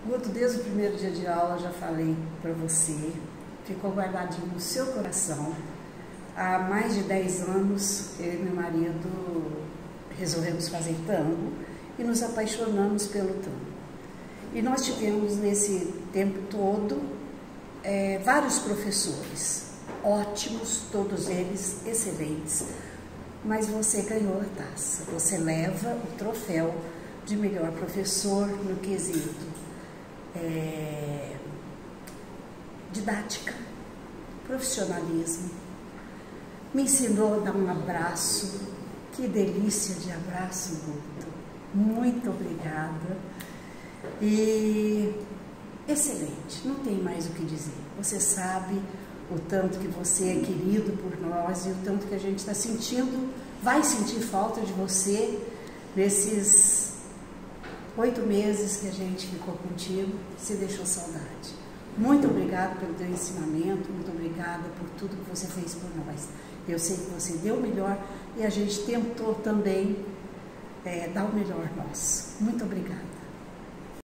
Guto, desde o primeiro dia de aula já falei para você, ficou guardadinho no seu coração. Há mais de 10 anos, eu e meu marido resolvemos fazer tango e nos apaixonamos pelo tango. E nós tivemos nesse tempo todo vários professores, ótimos, todos eles excelentes, mas você ganhou a taça, você leva o troféu de melhor professor no quesito didática, profissionalismo. Me ensinou a dar um abraço, que delícia de abraço, Guto. Muito obrigada. E excelente, não tem mais o que dizer. Você sabe o tanto que você é querido por nós e o tanto que a gente está sentindo, vai sentir falta de você nesses 8 meses que a gente ficou contigo, se deixou saudade. Muito obrigada pelo teu ensinamento, muito obrigada por tudo que você fez por nós. Eu sei que você deu o melhor e a gente tentou também dar o melhor nosso. Muito obrigada.